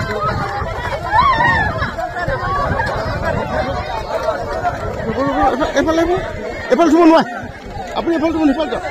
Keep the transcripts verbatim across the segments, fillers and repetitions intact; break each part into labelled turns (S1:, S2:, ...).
S1: এফালে এফালে চুব নোৱাৰে আপুনি এফালে চুব নিফাল যাওক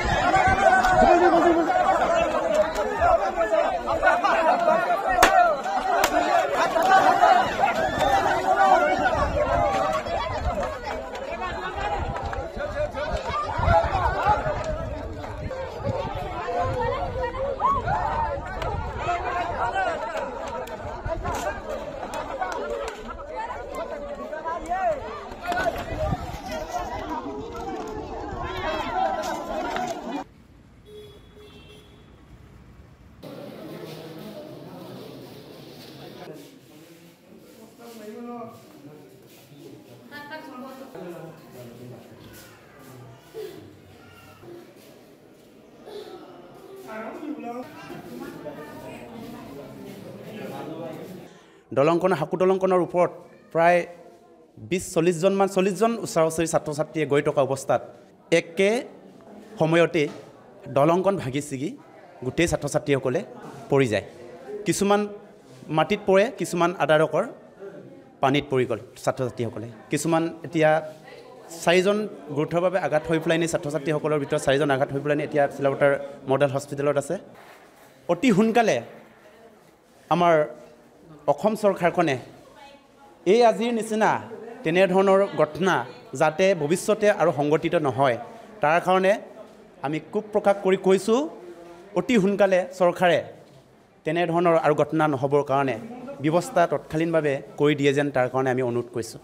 S2: দলংখন হাকু দলংখনৰ ওপৰত প্ৰায় বিশ চল্লিছ জনমান চল্লিছজন ওচৰা ওচৰি ছাত্ৰ ছাত্ৰীয়ে গৈ থকা অৱস্থাত একে সময়তে দলংখন ভাগি ছিগি গোটেই ছাত্ৰ ছাত্ৰীসকলে পৰি যায় কিছুমান মাটিত পৰে কিছুমান আদাৰকৰ পানীত পৰি গ'ল ছাত্ৰ ছাত্ৰীসকলে কিছুমান এতিয়া চাৰিজন গুৰুতৰভাৱে আঘাত হৈ পেলাই নি ছাত্ৰ ছাত্ৰীসকলৰ ভিতৰত চাৰিজন আঘাত হৈ পেলাই নি এতিয়া চিলাবটাৰ মডেল হস্পিটেলত আছে অতি সোনকালে আমাৰ অসম চৰকাৰখনে এই আজিৰ নিচিনা তেনেধৰণৰ ঘটনা যাতে ভৱিষ্যতে আৰু সংগঠিত নহয় তাৰ কাৰণে আমি খুব প্ৰকাশ কৰি কৈছোঁ অতি সোনকালে চৰকাৰে তেনেধৰণৰ আৰু ঘটনা নহ'বৰ কাৰণে ব্যৱস্থা তৎকালীনভাৱে কৰি দিয়ে যেন তাৰ কাৰণে আমি অনুৰোধ কৰিছোঁ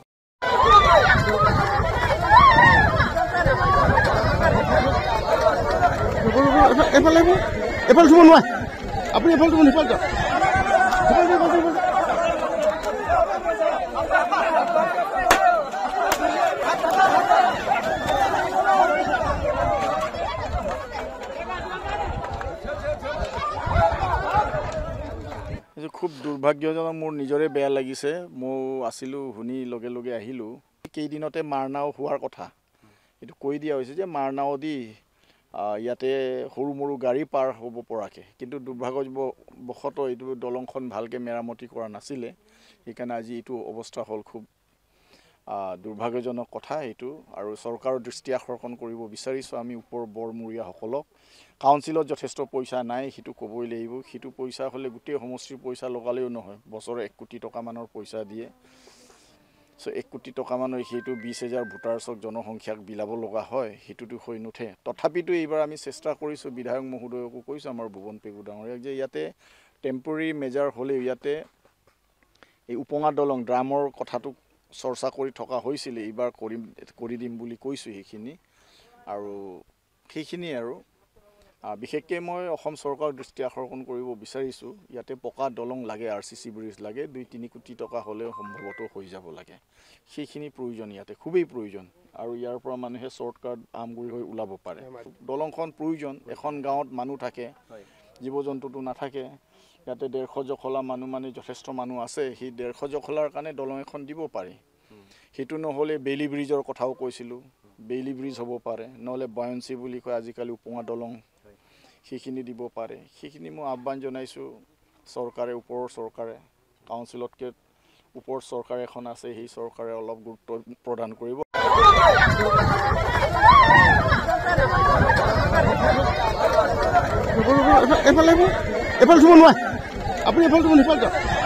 S1: এফালে এফালে চুব নোৱাৰে আপুনি এফালে চুব নিফাল যাওক
S3: খুব দুৰ্ভাগ্যজনক মোৰ নিজৰে বেয়া লাগিছে মই আছিলোঁ শুনি লগে লগে আহিলোঁ কেইদিনতে মাৰনাও হোৱাৰ কথা এইটো কৈ দিয়া হৈছে যে মাৰনাও দি ইয়াতে সৰু মৰু গাড়ী পাৰ হ'ব পৰাকৈ কিন্তু দুৰ্ভাগ্যবশতঃ এইটো দলংখন ভালকৈ মেৰামতি কৰা নাছিলে সেইকাৰণে আজি এইটো অৱস্থা হ'ল খুব দুৰ্ভাগ্যজনক কথা এইটো আৰু চৰকাৰৰ দৃষ্টি আকৰ্ষণ কৰিব বিচাৰিছোঁ আমি ওপৰ বৰমূৰীয়াসকলক কাউন্সিলত যথেষ্ট পইচা নাই সেইটো ক'বই লাগিব সেইটো পইচা হ'লে গোটেই সমষ্টিৰ পইচা লগালেও নহয় বছৰে এক কোটি টকামানৰ পইচা দিয়ে চ' এক কোটি টকামানৰ সেইটো বিছ হাজাৰ ভোটাৰছক জনসংখ্যাক বিলাব লগা হয় সেইটোতো হৈ নুঠে তথাপিতো এইবাৰ আমি চেষ্টা কৰিছোঁ বিধায়ক মহোদয়কো কৈছোঁ আমাৰ ভুৱন পেগু ডাঙৰীয়াক যে ইয়াতে টেম্পৰেৰী মেজাৰ হ'লেও ইয়াতে এই উপঙা দলং ড্ৰামৰ কথাটো চৰ্চা কৰি থকা হৈছিলে এইবাৰ কৰিম কৰি দিম বুলি কৈছোঁ সেইখিনি আৰু সেইখিনি আৰু বিশেষকৈ মই অসম চৰকাৰৰ দৃষ্টি আকৰ্ষণ কৰিব বিচাৰিছোঁ ইয়াতে পকা দলং লাগে আৰ চি চি ব্ৰিজ লাগে দুই তিনি কোটি টকা হ'লেও সম্ভৱতঃ হৈ যাব লাগে সেইখিনি প্ৰয়োজন ইয়াতে খুবেই প্ৰয়োজন আৰু ইয়াৰ পৰা মানুহে শ্বৰ্টকাট আমগুৰি হৈ ওলাব পাৰে দলংখন প্ৰয়োজন এখন গাঁৱত মানুহ থাকে জীৱ জন্তুটো নাথাকে ইয়াতে ডেৰশ জখলা মানুহ মানে যথেষ্ট মানুহ আছে সেই ডেৰশ জখলাৰ কাৰণে দলং এখন দিব পাৰি সেইটো নহ'লে বেইলি ব্ৰিজৰ কথাও কৈছিলোঁ বেইলি ব্ৰিজ হ'ব পাৰে নহ'লে বয়ঞ্চি বুলি কয় আজিকালি উপঙা দলং সেইখিনি দিব পাৰে সেইখিনি মই আহ্বান জনাইছোঁ চৰকাৰে ওপৰৰ চৰকাৰে কাউন্সিলতকৈ ওপৰ চৰকাৰ এখন আছে সেই চৰকাৰে অলপ গুৰুত্ব প্ৰদান কৰিব
S1: এফালে এফালে চুব নোৱাৰে আপুনি এফালে চুব নিফাল যাওক